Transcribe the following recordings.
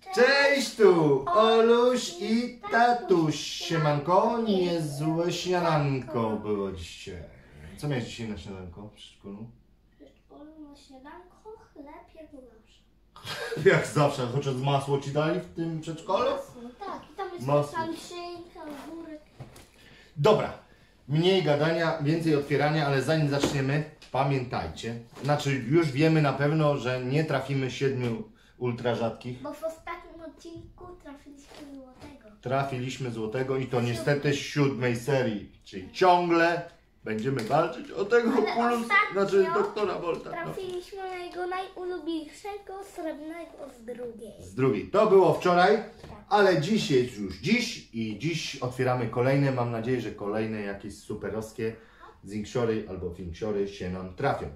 Cześć tu, Oluś i tatuś. Siemanko, niezłe śniadanko było dzisiaj. Co miałeś dzisiaj na śniadanko w przedszkolu? W przedszkolu na śniadanko chleb jak zawsze. Jak zawsze, chociaż masło ci dali w tym przedszkolu? Masło, tak. I tam jest Masło. szynka, ogórek. Dobra, mniej gadania, więcej otwierania, ale zanim zaczniemy, pamiętajcie, znaczy już wiemy na pewno, że nie trafimy 7 ultra rzadkich. Bo w ostatnim odcinku trafiliśmy złotego. Trafiliśmy złotego i to niestety z 7 serii, czyli ciągle będziemy walczyć o tego Ale plus, ostatnio znaczy doktora Volta. No. Trafiliśmy na jego najulubieńszego srebrnego z drugiej. Z drugiej. To było wczoraj, ale dziś jest już dziś i dziś otwieramy kolejne. Mam nadzieję, że kolejne jakieś superowskie zinksiory albo finksiory się nam trafią.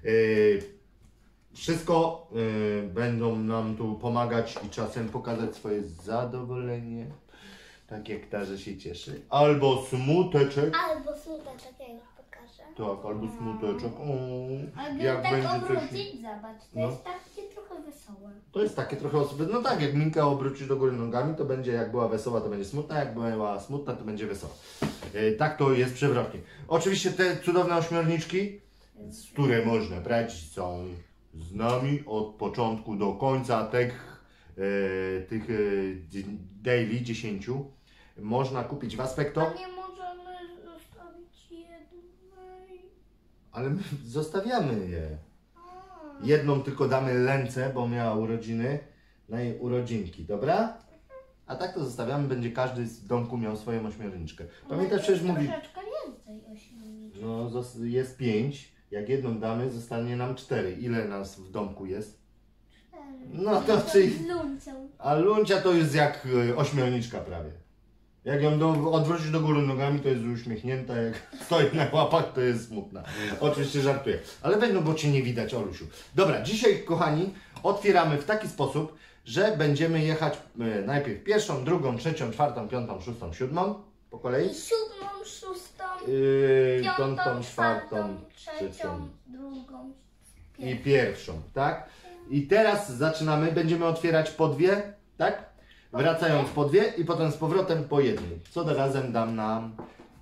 Wszystko będą nam tu pomagać i czasem pokazać swoje zadowolenie, tak jak ta, że się cieszy. Albo smuteczek. Albo smuteczek, ja już pokażę. Tak, albo smuteczek. O, Ale jak tak będzie coś. obrócić, zobacz, to No. jest takie trochę wesołe. To jest takie trochę osoby. No tak, jak Minka obrócisz do góry nogami, to będzie, jak była wesoła, to będzie smutna, jak była smutna, to będzie wesoła. Tak to jest przewrotnie. Oczywiście te cudowne ośmiorniczki, które można brać, są z nami od początku do końca tych daily 10. Można kupić w Aspekto, A nie możemy zostawić jednej. ale my zostawiamy je. Jedną tylko damy Lence, bo miała urodziny, na jej urodzinki, dobra? A tak to zostawiamy, będzie każdy z domku miał swoją ośmiorniczkę. Pamiętasz, przecież mówi, Troszeczkę więcej ośmiorniczek. no jest 5, jak jedną damy, zostanie nam 4. Ile nas w domku jest? No to czyli, Z luncą. a Luncia to jest jak ośmiorniczka prawie. Jak ją odwrócisz do góry nogami, to jest uśmiechnięta, jak stoi na łapach, to jest smutna. Oczywiście żartuję. Ale weź, no bo Cię nie widać, Olusiu. Dobra, dzisiaj, kochani, otwieramy w taki sposób, że będziemy jechać najpierw pierwszą, drugą, trzecią, czwartą, piątą, szóstą, siódmą po kolei. I siódmą, szóstą, Piątą, czwartą, trzecią, drugą i pierwszą, tak? I teraz zaczynamy, będziemy otwierać po dwie, tak? Wracając po dwie i potem z powrotem po jednej. Co da razem dam nam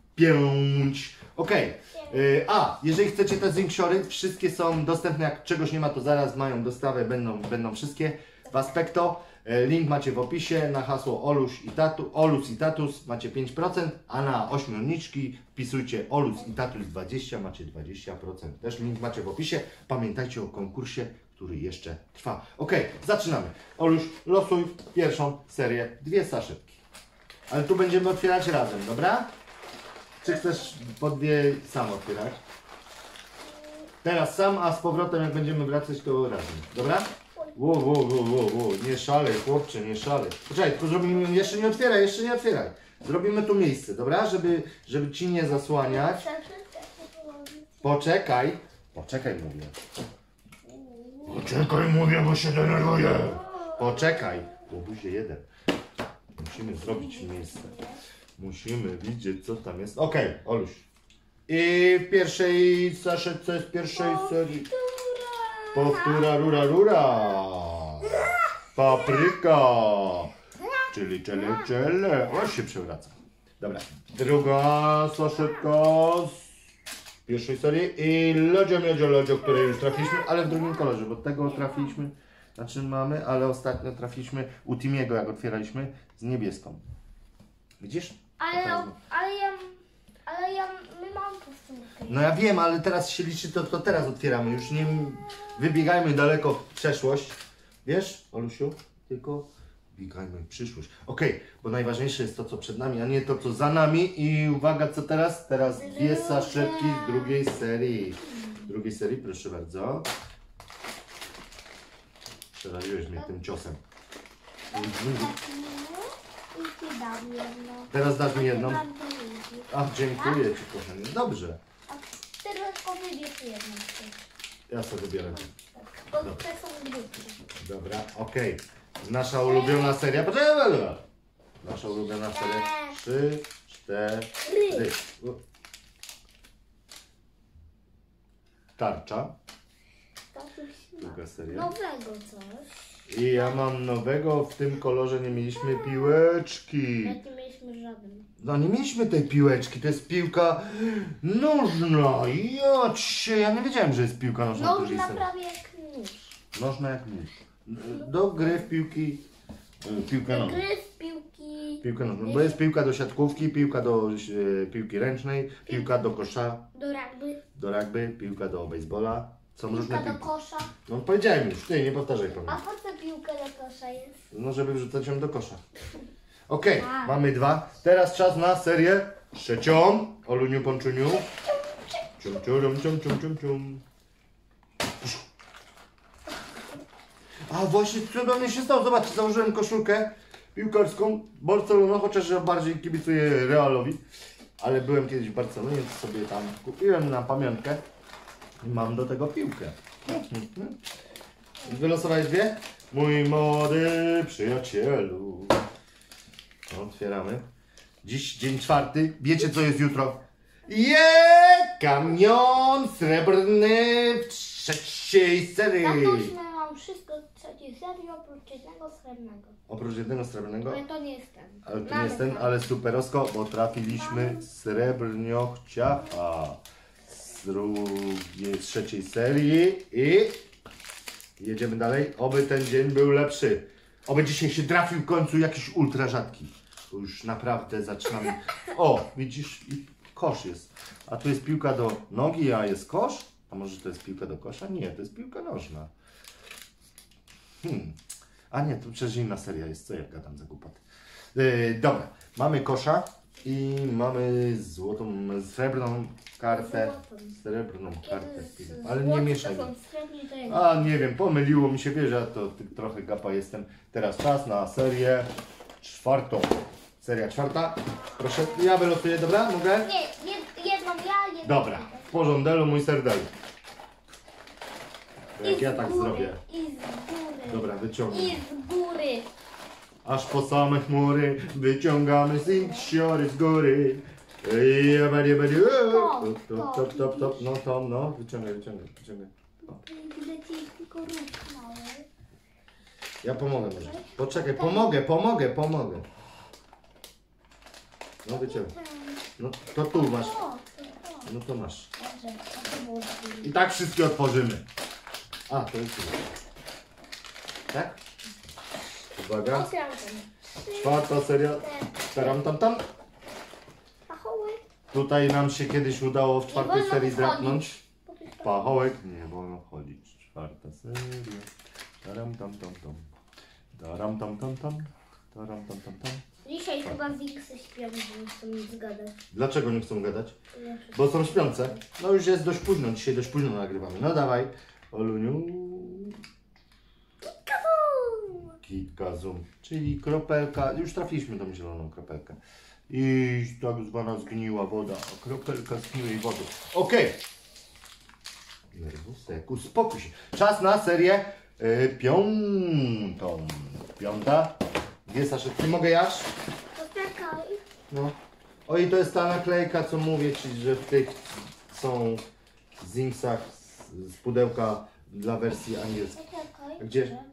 5. Ok. A, jeżeli chcecie te zinksiory, wszystkie są dostępne. Jak czegoś nie ma, to zaraz mają dostawę, będą wszystkie w Aspekto. Link macie w opisie na hasło Olus i Tatus macie 5%, a na ośmiorniczki wpisujcie Olus i Tatus 20, macie 20%. Też link macie w opisie. Pamiętajcie o konkursie, który jeszcze trwa. Ok, zaczynamy. Oluś, losuj pierwszą serię, 2 saszetki. Ale tu będziemy otwierać razem, dobra? Czy chcesz po 2 sam otwierać? Teraz sam, a z powrotem jak będziemy wracać, to razem, dobra? Wow, nie szalej, chłopcze, nie szalej. Poczekaj, tylko zrobimy, jeszcze nie otwieraj. Zrobimy tu miejsce, dobra? Żeby ci nie zasłaniać. Poczekaj mówię. Poczekaj mówię, bo się denerwuję. Poczekaj, łobuzie jeden. Musimy zrobić miejsce. Musimy widzieć, co tam jest. Okej, Oluś. I w pierwszej saszetce z pierwszej serii. Powtóra rura. Papryka. Czyli czele. O, się przewraca. Dobra. Druga saszetka z pierwszej serii. I lodzio, które już trafiliśmy, ale w drugim kolorze, bo tego trafiliśmy, znaczy mamy, ale ostatnio trafiliśmy u Timiego, jak otwieraliśmy, z niebieską. Widzisz? My mamy powtórkę. No ja wiem, ale teraz się liczy, to teraz otwieramy. Już nie wybiegajmy daleko w przeszłość. Wiesz, Olusiu? Tylko biegajmy w przyszłość. Okej, bo najważniejsze jest to, co przed nami, a nie to, co za nami. I uwaga, co teraz? Teraz 2 saszetki z drugiej serii. Drugiej serii, proszę bardzo. Przeraziłeś mnie tym ciosem. I ty dam jedno. Teraz dasz mi jedną. Dam drugie. Ach, dziękuję Ci, kochanie. Dobrze. A teraz wybierz jedną. Ja sobie biorę. Bo te są drugie. Dobra, okej. Nasza ulubiona seria. Poczekaj, nasza ulubiona seria. 3, 4. Tarcza. Tatuś ma Druga seria. nowego coś. I ja mam nowego, w tym kolorze nie mieliśmy piłeczki. Jak nie mieliśmy żaden. No nie mieliśmy tej piłeczki, to jest piłka nożna. Ja nie wiedziałem, że jest piłka nożna. w Nożna Turisem. prawie jak nóż. Nożna jak nóż. Do gry w piłkę nożną. Gry z piłki. Piłkę nożną, bo jest piłka do siatkówki, piłka do piłki ręcznej, piłka do kosza, Do rugby. piłka do baseballa. Są różne Piłka do piłki. kosza. No powiedziałem już, ty nie powtarzaj po mnie. A po co piłka do kosza jest? No żeby wrzucać ją do kosza. Okej, A. mamy 2. Teraz czas na serię trzecią. Oluniu Ponczuniu. Cium, cium, cium, cium, cium, cium. A właśnie, co do mnie się stało? Zobaczcie, założyłem koszulkę piłkarską Barcelona, chociaż ja bardziej kibicuję Realowi. Ale byłem kiedyś w Barcelonie, więc sobie tam kupiłem na pamiątkę. I mam do tego piłkę. Wylosowałeś 2? Mój młody przyjacielu. Otwieramy. Dziś dzień 4. Wiecie co jest jutro? Kamion srebrny w 3. serii. Tatuś, mam wszystko trzeciej serii oprócz jednego srebrnego. Oprócz jednego srebrnego. Ale to nie jest ten. Ale to nie Mamy jest ten, tam. ale superosko, bo trafiliśmy srebrniochcia z 3. serii i jedziemy dalej. Oby ten dzień był lepszy. Oby dzisiaj się trafił w końcu jakiś ultra rzadki. Bo już naprawdę zaczynamy. O, widzisz, i kosz jest. A tu jest piłka do nogi, a jest kosz? A może to jest piłka do kosza? Nie, to jest piłka nożna. A nie, to przecież inna seria jest, co ja gadam za głupoty. Dobra, mamy kosza i mamy srebrną kartę. Srebrną kartę. Ale nie mieszaj. To są srebrni, to jest. A nie wiem, pomyliło mi się, wiesz, ja to trochę gapa jestem. Teraz czas na serię 4. Seria 4. Proszę, ja wylosuję, dobra? Mogę? Nie, jedną ja, jedną Dobra, ty. w porządelu mój serdelu. Jak I ja z tak góry, zrobię. I z góry. Dobra, wyciągnę. I z góry. Aż po same chmury wyciągamy siory z góry. Top. No to, no, wyciągaj. Gdy ci tylko ruch mały. Ja pomogę może. Poczekaj, pomogę. No wyciągaj. No to tu masz. No to masz. Dobrze, a to było z I tak wszystkie otworzymy. A, to jest tu. Tak? Uwaga. Otwieram ten. 4. seria. Tam. Pachołek. Tutaj nam się kiedyś udało w 4. wolno serii wchodzić. drapnąć. Pachołek, nie wolno chodzić. 4. seria. Taram tam. Taram tam. Dzisiaj chyba Wiksy śpią, bo nie chcą nic gadać. Dlaczego nie chcą gadać? Bo są śpiące. No już jest dość późno, dzisiaj dość późno nagrywamy. No dawaj, Oluniu. Kitka zoom, czyli kropelka, już trafiliśmy tą zieloną kropelkę. I tak zwana zgniła woda, kropelka zgniłej wody. Okej. Nerwusek, uspokój się. Czas na serię 5. 5. Dwie saszetki, mogę jaż? Poczekaj. No. O i to jest ta naklejka, co mówię Ci, że w tych są Zingsach z pudełka dla wersji angielskiej. Poczekaj. Gdzie? Poczekaj.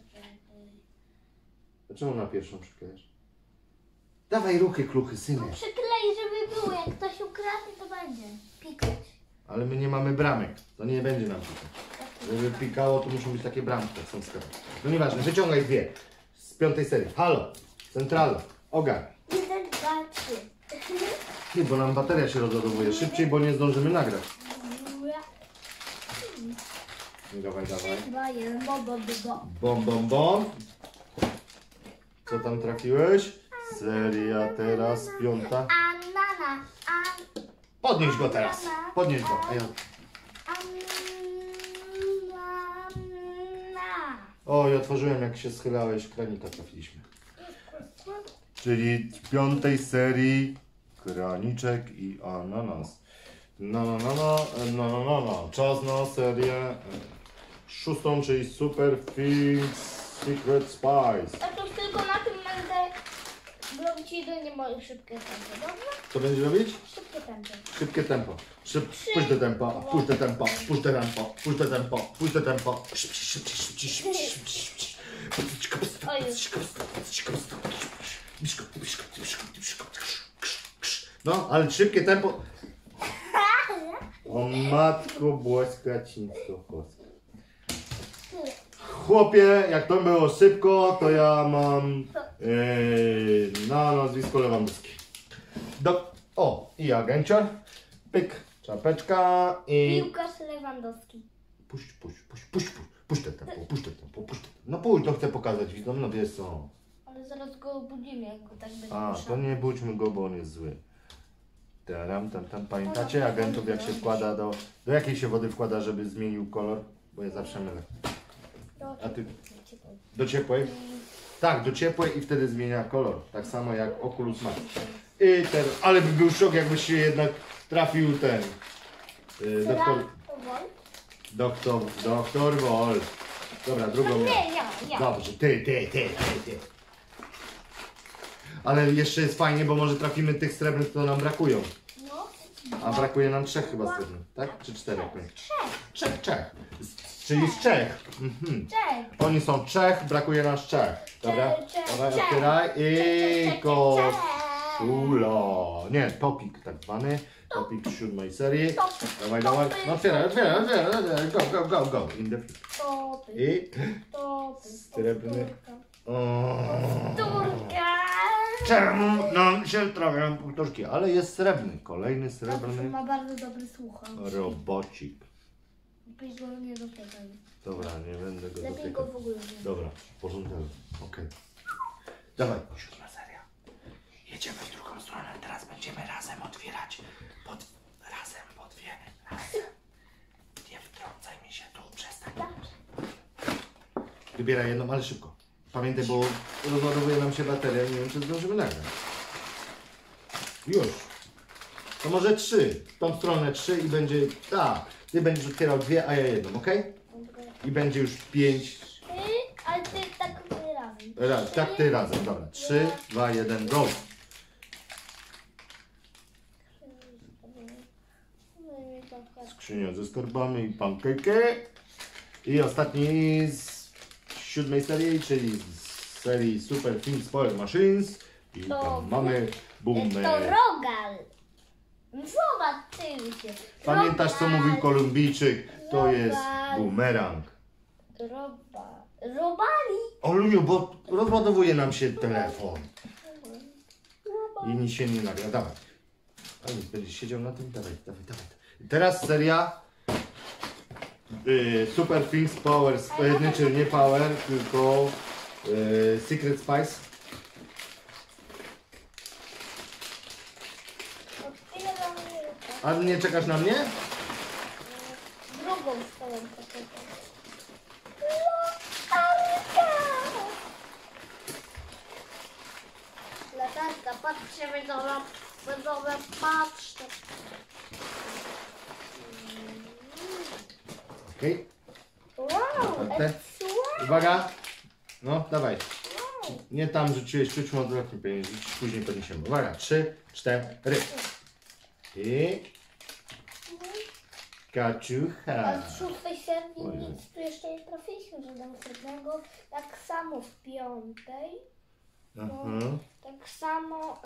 Dlaczego na pierwszą przyklejasz? Dawaj ruchy, kluchy, syny. Przyklej, żeby było. Jak ktoś ukradnie, to będzie pikać. Ale my nie mamy bramek, to nie będzie nam pikać. Żeby pikało, to muszą być takie bramki, jak są w sklepie. No nieważne, wyciągaj 2 z 5. serii. Halo, centrala, ogar. 1, 2, 3. Nie, bo nam bateria się rozładowuje szybciej, bo nie zdążymy nagrać. Dawaj. 2, 1, Bom. Co tam trafiłeś? Seria teraz 5. Anana. Podnieś go teraz. Podnieś go. A ja... Anana. O, i otworzyłem, jak się schylałeś, kranika trafiliśmy. Czyli w 5. serii kraniczek i ananas. No. Czas na serię 6, czyli Super Things Secret Spice. A to tylko na tym będę robić jedynie moje szybkie tempo, dobrze? Co będzie robić? Szybkie tempo. Szybkie tempo. Puść do tempa. No, ale szybkie tempo. O matko boska, cińsko chłoska. Chłopie, jak to było szybko, to ja mam na nazwisko Lewandowski. I agencior. Pyk, czapeczka i... Piłkarz Lewandowski. Puść te tempo. No pójdź, to chcę pokazać widzom, no wiesz co. Ale zaraz go obudzimy, jak go tak będzie A, ruszał. to nie budźmy go, bo on jest zły. Tam. Pamiętacie agentów, jak się wkłada do jakiej się wody wkłada, żeby zmienił kolor? Bo ja zawsze mylę. A ty? Do ciepłej? Tak, do ciepłej i wtedy zmienia kolor. Tak samo jak Oculus Max. Ale by był szok, jakby się jednak trafił ten doktor Wol. Dobra, drugą. Nie, ja. Dobrze, ty. Ale jeszcze jest fajnie, bo może trafimy tych srebrnych, co nam brakują. No. A brakuje nam 3 chyba srebrnych, tak? Czy 4? 3. Czech. Czyli z Czech. Czech. Oni są Czech, brakuje nas 3. Dobra? Dawaj, Czech. otwieraj. I Czech. koszula. Nie, topik tak zwany. Topik 7 serii. Dawaj. No otwieraj. Go. In the Topy. I Srebrny. Turka. Czemu nam się trafiają powtórki? Ale jest srebrny. Kolejny srebrny Ma bardzo dobry słuch. robocik. Lepiej go nie dotykaj. Dobra, nie będę go Lepiej go dotykał. w ogóle nie. Dobra, porządek. Okej. Dawaj. 7 seria. Jedziemy w drugą stronę. Teraz będziemy razem otwierać. Razem po dwie. Nie wtrącaj mi się tu. Przestań. Wybieraj jedną, ale szybko. Pamiętaj, bo rozładowuje nam się bateria. Nie wiem, czy zdążymy nagrać. Już. To może 3. W tą stronę 3 i będzie... Tak. Ty będziesz otwierał 2, a ja jedną, ok? I będzie już 5. Ale ty tak razem. Tak, ty razem. Dobra. 3, 2, 1, go. Skrzynia ze skarbami i pankejkę. I ostatni z 7 serii, czyli z serii Super Film Spoiler Machines. I tam mamy boomer. To Rogal. Zobaczycie. Pamiętasz, co mówił Kolumbijczyk? To jest bumerang. Robali. Oluniu, bo rozładowuje nam się telefon. I nic się nie nagra. Dawaj. Ale będziesz siedział na tym? Dawaj. I teraz seria Super Things Power, czyli nie Power, tylko Secret Spice. A nie czekasz na mnie? Drugą stołą poczekaj. Latarka, patrzcie, widzowie, patrzcie. Okej. Wow, Otwarte. Uwaga. No, dawaj. Nie tam rzuciłeś, czućmy odwrotnie pieniędzy, później podniesiemy. Uwaga, 3, 4. I... Kaczucha. A z 6 serii nic tu jeszcze nie trafiliśmy, żadnego srebrnego. Tak samo w 5. Tak samo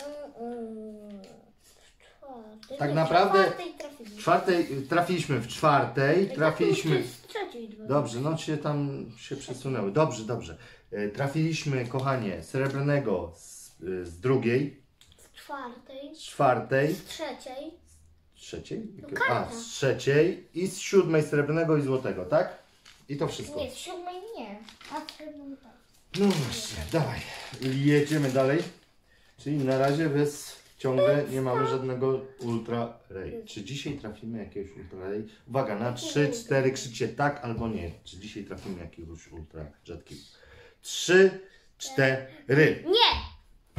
w 4. Tak naprawdę trafiliśmy. Trafiliśmy w 4, trafiliśmy... Z 3. Dobrze, no się tam się przesunęły. Dobrze. Trafiliśmy, kochanie, srebrnego z 2, Z 4. z 4, Z 3. trzeciej? karta. Z 3 i z 7 srebrnego i złotego, tak? I to wszystko. Nie, z 7 nie. A w 7 tak. No właśnie, dawaj. Jedziemy dalej. Czyli na razie ciągle nie mamy żadnego Ultra Ray. Czy dzisiaj trafimy jakiegoś Ultra Ray? Uwaga, na 3, 4 krzyczcie tak albo nie. Czy dzisiaj trafimy jakiegoś Ultra rzadkiego? 3, 4. Nie!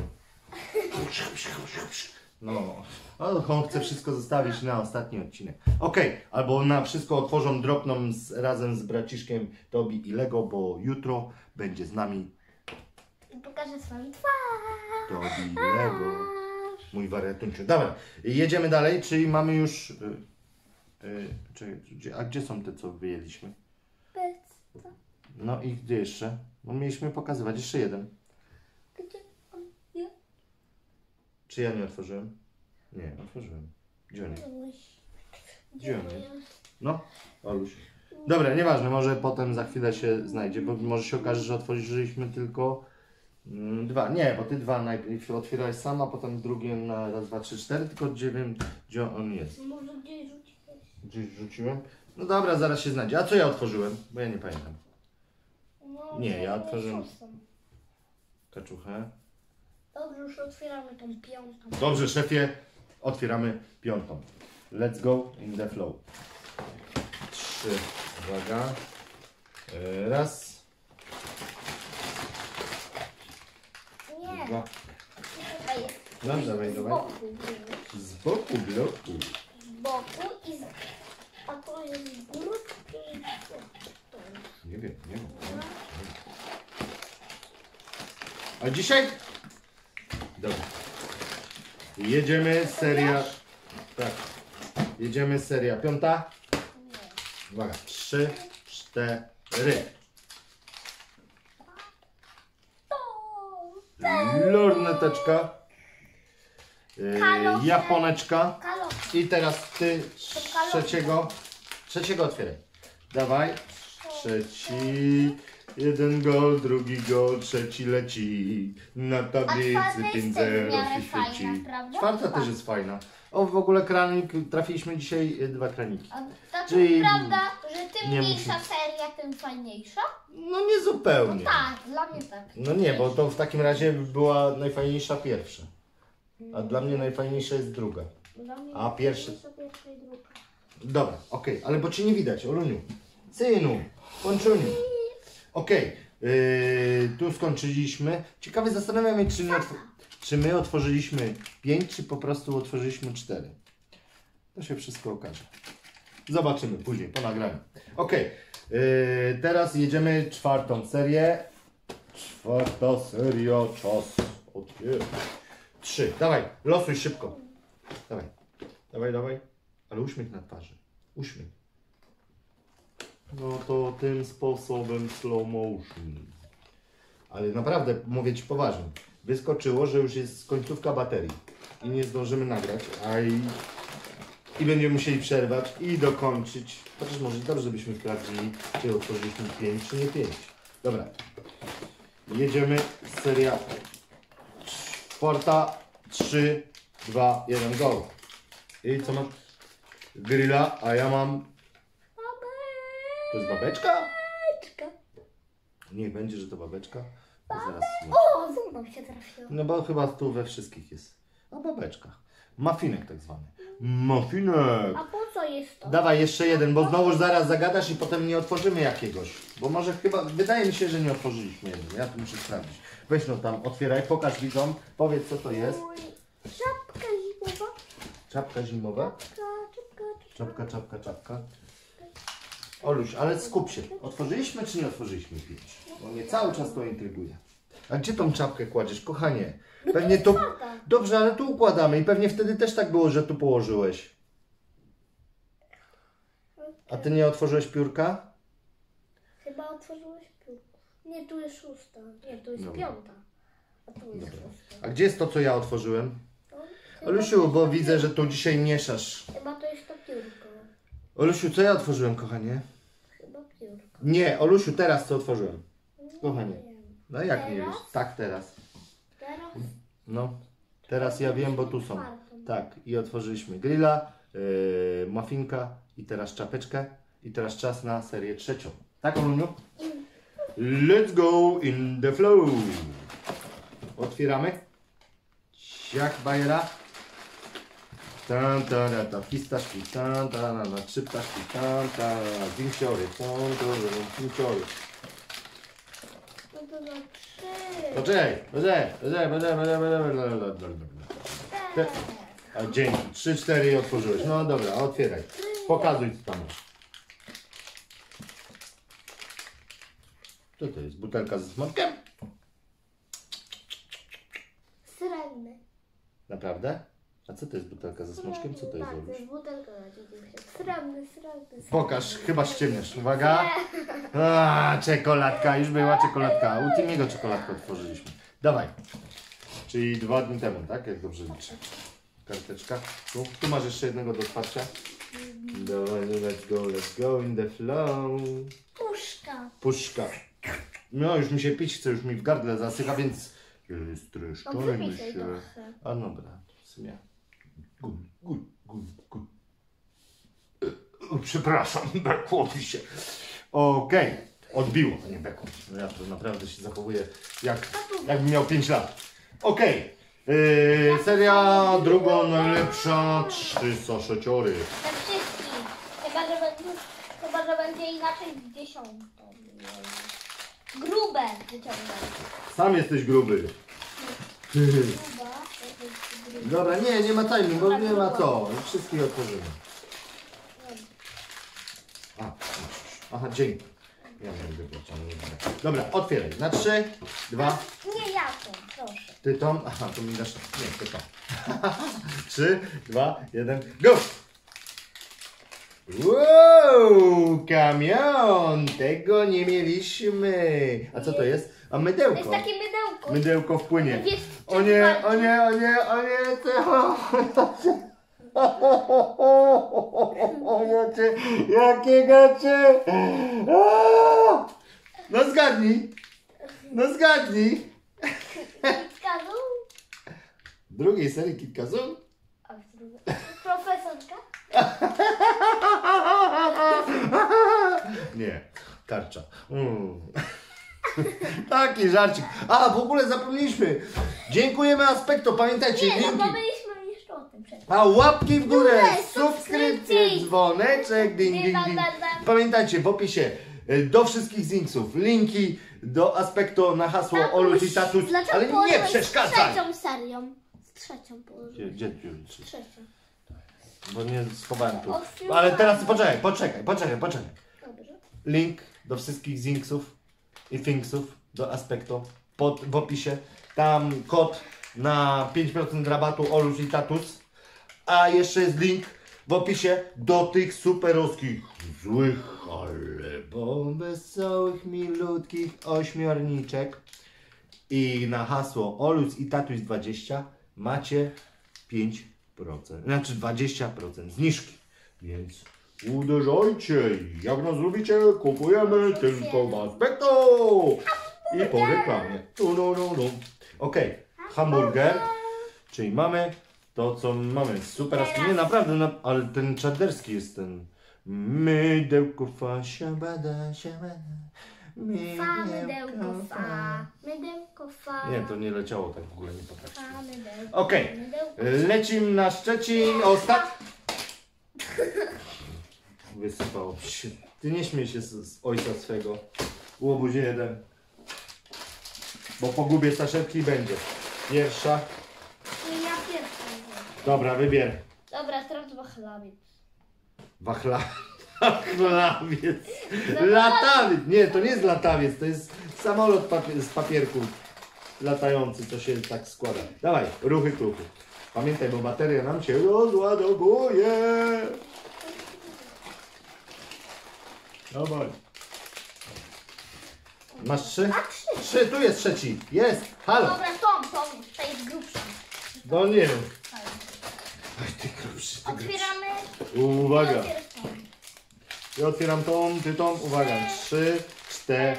No, on chce wszystko zostawić na ostatni odcinek. Okej, albo na wszystko otworzą, dropną razem z braciszkiem Tobi i Lego, bo jutro będzie z nami Pokażę swoją twarz. Tobi i Lego. Mój wariatuńczy. Dobra, jedziemy dalej, czyli mamy już... czekaj, a gdzie są te, co wyjęliśmy? No i gdzie jeszcze? No mieliśmy pokazywać jeszcze jeden. Gdzie on jest? Czy ja nie otworzyłem? Nie, otworzyłem. Gdzie on jest? Gdzie on jest? No, Oluś. Dobra, nieważne, może potem za chwilę się znajdzie, bo może się okaże, że otworzyliśmy tylko dwa. Nie, bo ty dwa najpierw otwierałeś sam, a potem drugie na raz, dwa, trzy, cztery, tylko gdzie wiem, gdzie on jest. Może gdzieś rzuciłeś? Gdzieś rzuciłem? No dobra, zaraz się znajdzie. A co ja otworzyłem? Bo ja nie pamiętam. No, Nie, ja to otworzyłem szóstą. kaczuchę. Dobrze, już otwieramy tą piątą. Dobrze, szefie, otwieramy piątą. Let's go in the flow. 3, uwaga. Raz, Nie, dwa. tutaj jest. No, dawaj, Z dawaj. boku. Z boku bloku. Z boku i z... A to jest z góry, czy z boku? To jest. Nie wiem, nie wiem. A dzisiaj? Dobra. Jedziemy seria. Tak. Jedziemy seria piąta. Uwaga. 3, 4. Lorneteczka. Japoneczka. Kalotki. I teraz ty trzeciego otwieraj. Dawaj. Trzeci. Jeden gol, drugi gol, trzeci leci. Na tablicy A czwarta jest też w 5-0 miarę się świeci. fajna, prawda? Czwarta też jest fajna. O, w ogóle kranik, trafiliśmy dzisiaj dwa kraniki. A to Czyli prawda, że tym nie mniejsza seria, tym fajniejsza? No nie zupełnie. Tak, dla mnie tak. No nie, bo to w takim razie była najfajniejsza pierwsza. A dla mnie najfajniejsza jest druga. Dla mnie A pierwszy? pierwsza i druga. Dobra, okej, ale bo cię nie widać, Oluniu. Synu, Pączuniu. Okej, tu skończyliśmy. Ciekawe, zastanawiam się, czy my otworzyliśmy 5, czy po prostu otworzyliśmy 4. To się wszystko okaże. Zobaczymy później, po nagraniu. Okej, teraz jedziemy czwartą serię. Czwarta seria, czas otwierać. 3, dawaj, losuj szybko. Dawaj, dawaj, dawaj. Ale uśmiech na twarzy. Uśmiech. No to tym sposobem slow motion. Ale naprawdę, mówię Ci poważnie. Wyskoczyło, że już jest końcówka baterii. I nie zdążymy nagrać, i będziemy musieli przerwać i dokończyć. Chociaż może dobrze, żebyśmy sprawdzili, czy otworzyliśmy 5, czy nie 5. Dobra. Jedziemy. Seria czwarta. 3, 2, 1, go. I co masz? Grilla, a ja mam... To jest babeczka? Niech będzie, że to babeczka. Zaraz. O, znowu się trafiło. No bo chyba tu we wszystkich jest. A babeczka. Mafinek tak zwany. Mafinek. A po co jest to? Dawaj jeszcze jeden, bo znowu zaraz zagadasz i potem nie otworzymy jakiegoś. Bo może chyba, wydaje mi się, że nie otworzyliśmy jeden. Ja tu muszę sprawdzić. Weź no tam, otwieraj, pokaż widzom, powiedz co to jest. Czapka zimowa. Czapka zimowa. Czapka. Czapka. Oluś, ale skup się. Otworzyliśmy czy nie otworzyliśmy 5? Bo mnie cały czas to intryguje. A gdzie tą czapkę kładziesz, kochanie? Pewnie to... Dobrze, ale tu układamy i pewnie wtedy też tak było, że tu położyłeś. A ty nie otworzyłeś piórka? Chyba otworzyłeś piórko. Nie, tu jest szósta. Nie, tu jest Dobra. piąta. A tu jest Dobra. szósta. A gdzie jest to, co ja otworzyłem? To chyba Olusiu, to jest bo to widzę, że piórko. tu dzisiaj mieszasz. Chyba to jest to piórko. Olusiu, co ja otworzyłem, kochanie? Chyba piórko. Nie, Olusiu, teraz co otworzyłem? Kochanie. Nie wiem. No jak nie Teraz? wiesz? Tak, teraz. Teraz? No, teraz ja wiem, bo tu są. Czwartą. Tak, i otworzyliśmy grilla, muffinka i teraz czapeczkę. I teraz czas na serię trzecią. Tak, Oluniu? Let's go in the flow. Otwieramy. Jak bajera. Tan, ta, ta, pistaszki, tan, ta, na, trzy ptaszki, tan, ta, winciory, tan, ta, winciory. No to za trzy. Poczekaj. A dzięki. 3, 4 i otworzyłeś. No dobra, otwieraj. Pokazuj co tam masz. Co to jest? Butelka ze smakiem? Srebrny. Naprawdę? A co to jest butelka ze smoczkiem? Co to jest? Tak, to Oluś? jest butelka na srebrny. Pokaż, chyba ściemniasz. Uwaga. A, czekoladka, już była czekoladka. U Timiego czekoladkę otworzyliśmy. Dawaj. Czyli 2 dni temu, tak? Jak dobrze liczę. Karteczka. Tu masz jeszcze jednego do otwarcia. Dawaj, let's go in the flow. Puszka. No, już mi się pić chce, już mi w gardle zasycha, więc streszczajmy się. A dobra, w sumie. Good. Przepraszam, bekło mi się. Okej, odbiło, nie bekło. No ja to naprawdę się zachowuję jakbym miał 5 lat. Okej, seria druga najlepsza, 3 saszetiory. Na wszystkich. Chyba, że będzie inaczej z 10. Grube wyciągam. Sam jesteś gruby. Gruba. Dobra, nie ma tajmu, bo nie ma co. Wszystkich otworzymy. Aha, dzięki. Ja mam wybrać, ale nie będę. Dobra, otwieraj. Na 3, 2. Nie, ja to, proszę. Ty Tom? Aha, to mi dasz. Nie, ty Tom. 3, 2, 1, go! Wow, kamion! Tego nie mieliśmy. A co to jest? A To mydełko. jest takie mydełko. Mydełko wpłynie. Wiesz, O nie. Jakie gacie! No zgadnij! Kitkazu? Drugiej serii Kitkazu? A w drugiej. Profesorka? Nie, tarcza. Taki żarcik. A, w ogóle zapomnieliśmy. Dziękujemy Aspekto, pamiętajcie, Nie, linki. zapomnieliśmy jeszcze o tym przecież. A łapki w górę, Subskrypcji. subskrypcje, dzwoneczek, ding, ding, ding. Pamiętajcie, w opisie do wszystkich zinksów linki do Aspekto na hasło Oluś i Tatus, ale nie przeszkadzaj. Z trzecią serią. Z trzecią położyłem. Gdzie? Z trzecią. Bo nie schowałem tu. Ale teraz poczekaj. Dobrze. Link do wszystkich zinksów i thingsów do Aspekto w opisie. Tam kod na 5% rabatu Oluś i Tatus. A jeszcze jest link w opisie do tych superowskich, złych, ale wesołych, milutkich ośmiorniczek. I na hasło Oluś i Tatuś 20 macie 5%, znaczy 20% zniżki. Więc uderzajcie, jak nas lubicie, kupujemy tylko w Aspekto. I po reklamie. Okej, hamburger, czyli mamy to, co mamy. Super, nie naprawdę, ale ten czaderski jest ten. Mydełko fa, siabada. Mydełko fa. Nie, to nie leciało tak w ogóle, nie potrafię. Mydełko. Okej, lecimy na Szczecin, Wysypało się. Ty nie śmiej się z ojca swego. Łobuzie jeden. Bo pogubię saszetki i będzie. Pierwsza. Nie, ja pierwsza. Dobra, wybierz. Dobra, teraz wachlawiec. Wachlawiec. Latawiec. Nie, to nie jest latawiec, to jest samolot z papierków latający, co się tak składa. Dawaj, ruchy, kruchy. Pamiętaj, bo bateria nam się rozładowuje. Dawaj. Masz 3? 3, tu jest trzeci. Jest, halo. Dobra, Tom, to jest grubsza. No nie wiem. Oj, ty grubszy. Otwieramy. Uwaga. Ja otwieram tą, ty tą. Uwaga. 3, 4.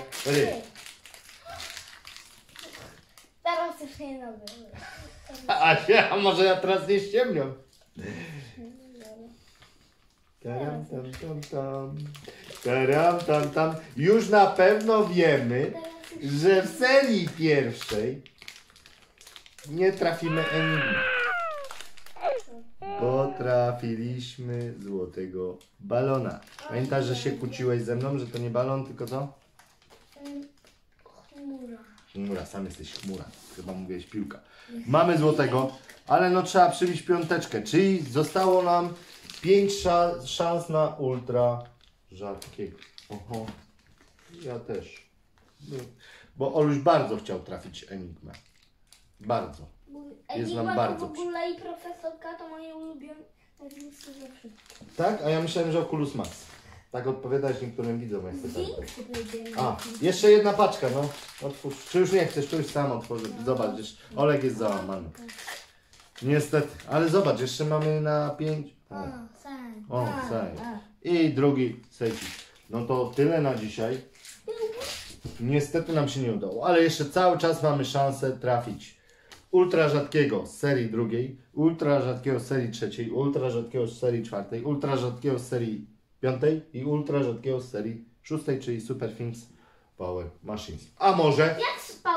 Teraz już nie robię. A może ja teraz nie ściemniam. Taram, tam, tam. Taram, tam. Już na pewno wiemy, że w serii pierwszej nie trafimy Enigmy. Bo trafiliśmy złotego balona. Pamiętasz, że się kłóciłeś ze mną, że to nie balon, tylko co? Chmura. Chmura, sam jesteś chmura. Chyba mówiłeś piłka. Mamy złotego, ale no trzeba przybić piąteczkę. Czyli zostało nam 5 szans na ultra rzadkiego. Oho. Ja też. Bo Oluś bardzo chciał trafić Enigmę. Bardzo. Jest nam Enigma bardzo to w ogóle i profesorka to moje ulubione newsy ze wszystkich. Tak? A ja myślałem, że Oculus Max. Tak odpowiadać niektórym widzom, jak chcę. A, jeszcze jedna paczka, no. Otwórz. Czy już nie chcesz, czy już sam otworzę. Zobacz, już Olek jest załamany. Niestety, ale zobacz, jeszcze mamy na 5. O, saj. I drugi sejcik. No to tyle na dzisiaj. Niestety nam się nie udało, ale jeszcze cały czas mamy szansę trafić ultra rzadkiego z serii drugiej, ultra rzadkiego z serii trzeciej, ultra rzadkiego z serii czwartej, ultra rzadkiego z serii piątej i ultra rzadkiego z serii szóstej, czyli Super Things Power Machines. A może Jak spał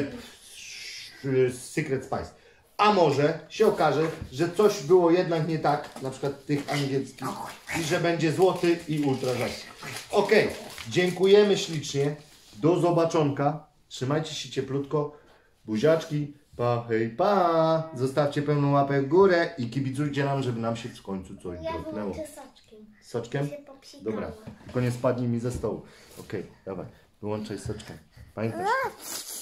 Secret Spice. A może się okaże, że coś było jednak nie tak, na przykład tych angielskich, i że będzie złoty i ultra rzadki. Okej, dziękujemy ślicznie. Do zobaczonka. Trzymajcie się cieplutko. Buziaczki. Pa, hej, pa. Zostawcie pełną łapę w górę i kibicujcie nam, żeby nam się w końcu coś Ja dropnęło. wyłączę soczkiem. Soczkiem? Się popsikała. Dobra, tylko nie spadnij mi ze stołu. Okej, dawaj, wyłączaj soczkiem. Pamiętasz?